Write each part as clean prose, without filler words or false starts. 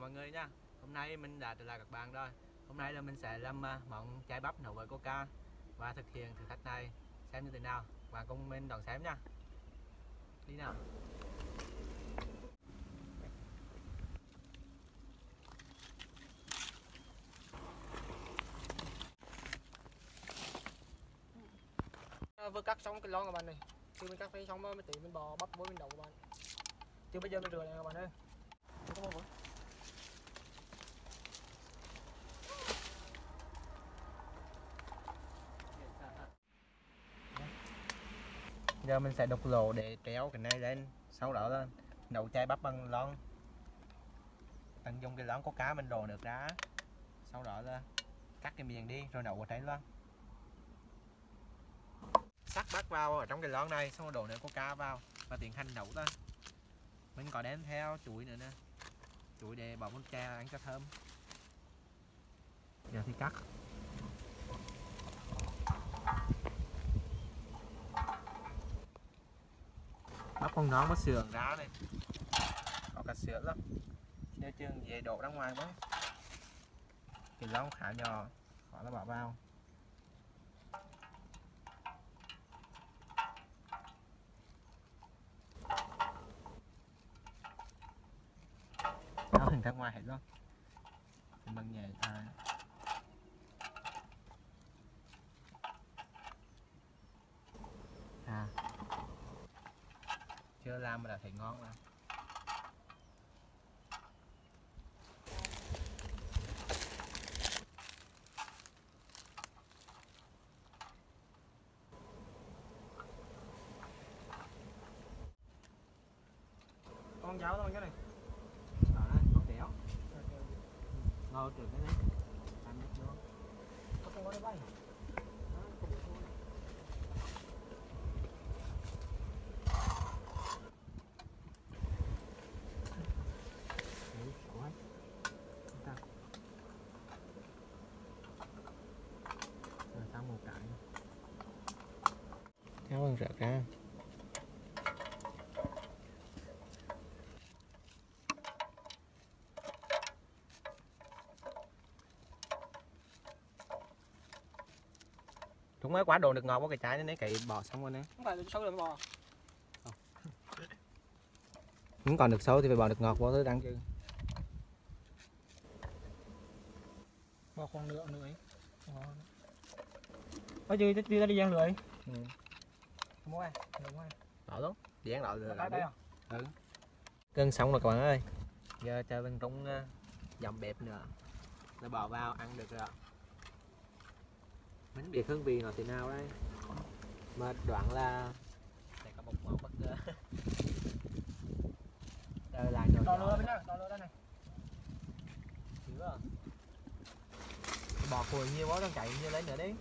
mọi người nha. Hôm nay mình đã trở lại các bạn rồi. Hôm nay là mình sẽ làm món chai bắp nấu với coca và thực hiện thử thách này xem như thế nào. Bạn cùng mình đón xem nha. Đi nào. Vừa cắt xong cái lon các bạn này, khi mình cắt xong mới tí mình bỏ bắp muối mình đậu các bạn. Chứ bây giờ mình rửa này các bạn ơi. Không có muối. Giờ mình sẽ đục lỗ để kéo cái này lên, sau đó là nấu chai bắp bằng lon. Tận dụng cái lon coca mình đổ nước ra, sau đó là cắt cái miệng đi rồi nấu ở trên luôn. Sắc bắp vào ở trong cái lon này, xong rồi đổ nước coca vào và tiến hành nấu thôi. Mình có đem theo chuối nữa nè, chuối để bỏ con chè ăn cho thơm. Giờ thì cắt. Bắp con nón có sườn ra này, có cả sữa lắm, nếu chừng về đổ ra ngoài đó. Cái lon khá nhỏ, khó là bỏ vào. Nó hình ra ngoài hết luôn. Mình bằng nhẹ chưa làm mà đã thấy ngon rồi. Con giáo thôi cái này. Đó đây, con téo. Ngồi trước cái này. Ăn được luôn. Không có đi bay. Rồi xong một cái. Kéo bằng rượt ra. Đúng mấy quá đồ được ngọt quá cái trái nên cậy bỏ xong rồi nè. Không phải sâu rồi mới bò. Không còn được sâu thì phải bỏ được ngọt vô thứ đắng chứ. Bò khoảng nửa ấy. Bây giờ đi ra đi giang lưới. Mua ai? Đúng không? Đỏ luôn. Dán đỏ rồi. Đây à? Ừ. Cân xong rồi các bạn ơi. Giờ cho bên trong dòng bếp nữa. Nó bỏ vào ăn được rồi. Mình biết hương vị nó thế nào đây. Mà đoạn là đây có một món bất ngờ. Đây là Đỏ lửa bên đây, đỏ lửa đây này. Chưa. Bò cùi nhiều quá đang chạy như lấy nữa đi.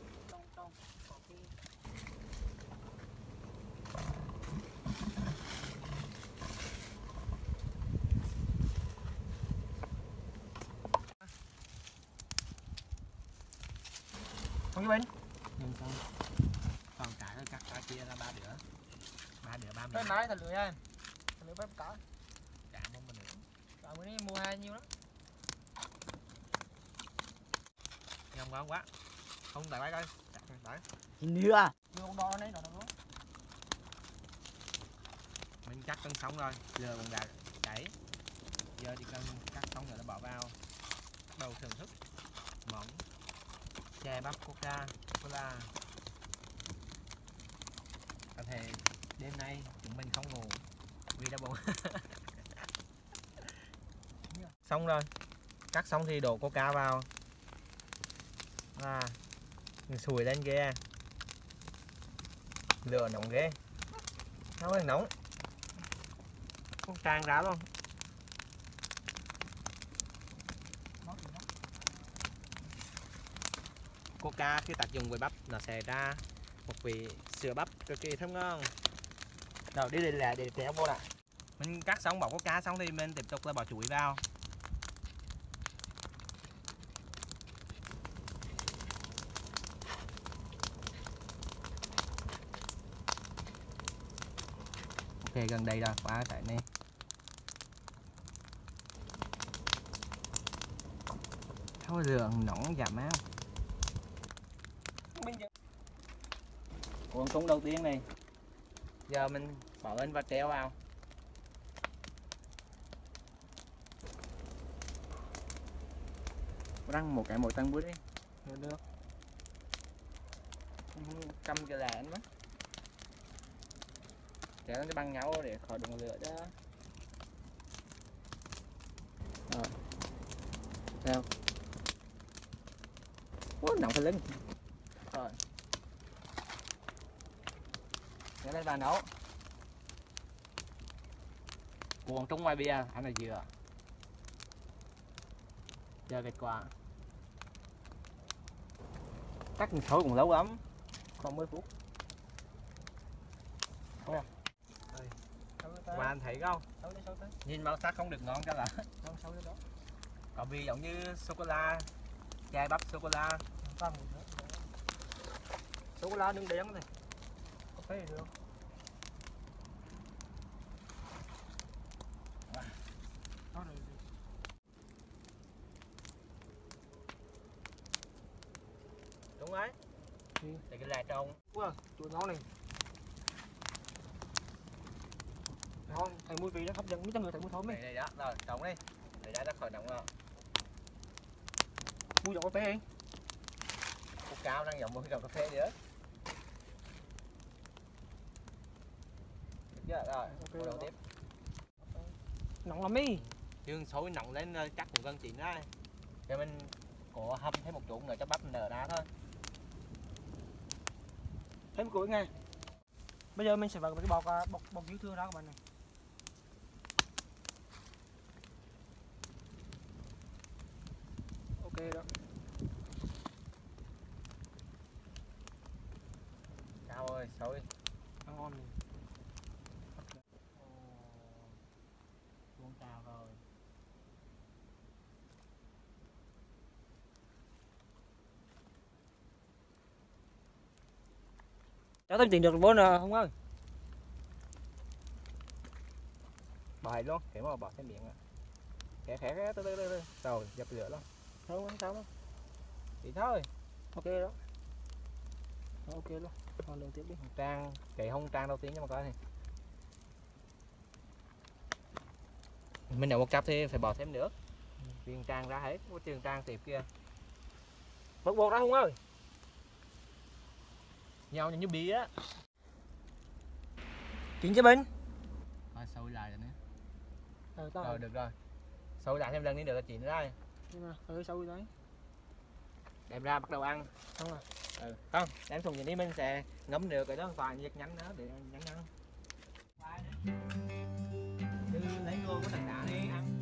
Không cái bên. Nhưng xong. Còn cái nó cắt ra chia ra ba đứa. Ba Cái miếng. nãy thật lưỡi anh. Thật lưỡi bếp cá. Cả mông mình nữa. Cả bữa nay mua hai nhiêu lắm. Ngon ngon quá. Không tại bác ơi. Đấy. Nữa. Đưa con đo này đỏ luôn. Mình cắt cân xong rồi, giờ còn gà chảy. Giờ chỉ cần cắt xong rồi nó bỏ vào. Bắt đầu thưởng thức món chè bắp coca cola. Có thể đêm nay chúng mình không ngủ vì đau bụng. Xong rồi, cắt xong thì đổ coca vào và sùi lên ghê. Lửa nóng ghê, nó hơi nóng, không tràn ra luôn. Coca khi tác dụng với bắp nó sẽ ra một vị sữa bắp cực kỳ thơm ngon. Rồi đi là để kéo vô lại. Mình cắt xong bỏ coca xong thì mình tiếp tục là bỏ chuối vào. Ok gần đây rồi, quá tại này. số lượng nóng giảm máu. Cuộn súng đầu tiên này, giờ mình bỏ lên và treo vào. Răng một cái mỗi tăng bút đi. Được. Cầm cái lẹn mất. Kéo nó băng nhau để khỏi đụng lửa đó. Rồi. Theo. Nóng cái lưng. Rồi. Để lên bàn nấu. Cuộn trúng ngoài bia, ăn là dừa. Chờ kết quả. Cắt sôi cũng lâu lắm, khoảng 10 phút. Không và anh thấy không? Nhìn màu sắc không được ngon cho là. Có vị giống như sô cô la, chai bắp sô cô la. Sô cô la đừng đen này. Có phê được không? Đúng đấy. Để cái lạt trong. Wow, chuột ngon này. Ngon, thấy mùi vị nó hấp dẫn, mấy trăm người thấy mùi thơm ấy. Đây đó, rồi trống đi. Để ra khỏi nóng rồi. Mùi giống cà phê anh. Cục cao đang giống mùi cà phê nữa. Được chưa? Rồi, ok đầu tiếp. Nóng lắm đi. Dương sôi nóng lên chắc cũng gần chín đấy. Cho mình có hâm thêm một chút nữa cho bắp nở ra thôi. Thêm củi nghe. Bây giờ mình sẽ vào cái bọc dưa thưa đó các bạn này. Ok đó. Cao ơi, sôi. Ăn ngon này. Xuống cao rồi. Cháu tính tiền được vốn không ơi? Bỏ hết luôn, cái mà bỏ thêm miệng à. Khẽ từ từ. Rồi, dập lửa luôn. Không sao đâu. Thì thôi. Ok đó. Ok luôn. Còn đường tiếp đi. Trang, cái hông trang đầu tiên cho mà coi này. Mình nấu một cặp thì phải bỏ thêm nước. Truyền trang ra hết, có truyền trang tiệp kia. Bột ra không ơi? Nhau như bia á. Chín chứ Bình. Rồi sôi lại rồi nè. Rồi Rồi được rồi. Sôi lại thêm lần nữa được là chín ra. Nhưng mà sôi đấy. Đem ra bắt đầu ăn. Không à. Không, đem thùng nhìn đi mình sẽ ngấm được cái đó vài nhiệt nhánh nữa để nhánh ăn. Chứ lấy ngô của thằng đã đi ăn.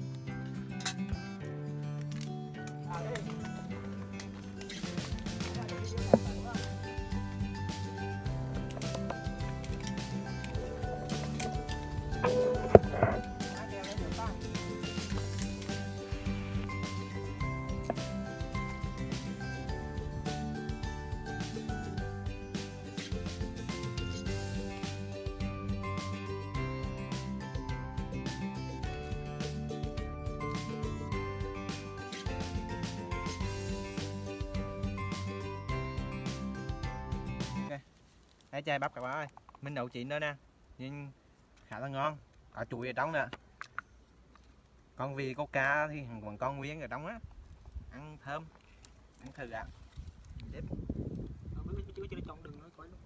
Đây chai bắp các bạn ơi, mình nấu chín nữa nè, nhưng khá là ngon, có chuối ở trong nè. Còn vì có cá thì còn con nguyên ở trong á, ăn thơm, ăn thử ạ. Tiếp. Chưa chọn đường nói coi luôn.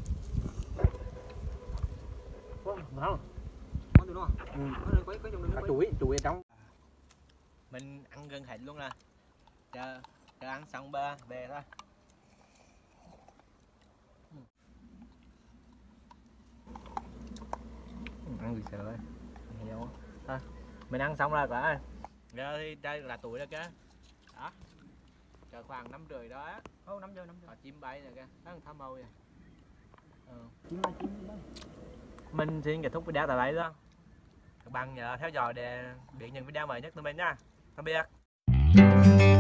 Ngon được không? Có trong đường Có chuối ở trong. Mình ăn gần hết luôn nè. Chờ ăn xong về thôi. Ăn gì sợ ơi, heo thôi. Mình ăn xong rồi cả. Giờ thì đây là tuổi rồi kìa. Đó. Chờ khoảng 5:30 đó á. 5 giờ. Chim bay rồi kìa, nó tham mâu vậy. Chim bay. Mình xin kết thúc video tại đây đó. Các bạn nhớ theo dõi để biết những video mới nhất từ mình nha. Tạm biệt.